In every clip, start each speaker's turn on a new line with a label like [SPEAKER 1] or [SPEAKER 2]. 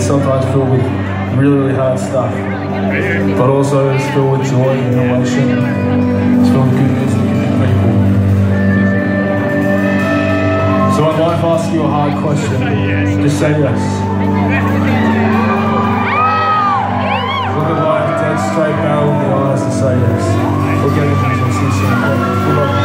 [SPEAKER 1] sometimes filled with really, really hard stuff. But also it's filled with joy and elation. It's filled with good music and good people. So when life asks you a hard question, just say yes. Look at life dead straight barrel in the eyes and say yes. We'll get into this and see you. Good luck.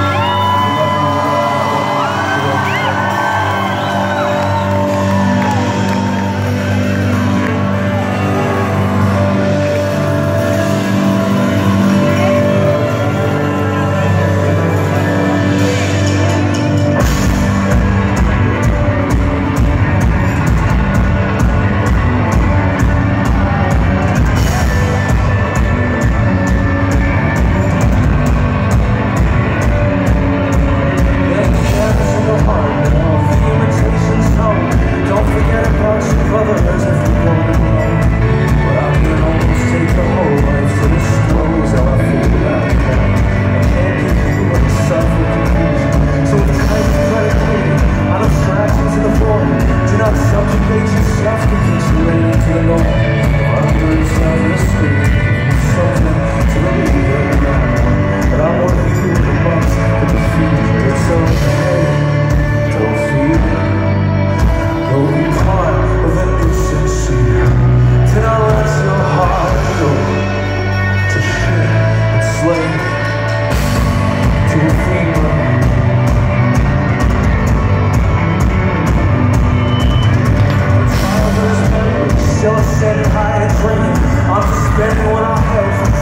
[SPEAKER 1] I'm just spending what I have.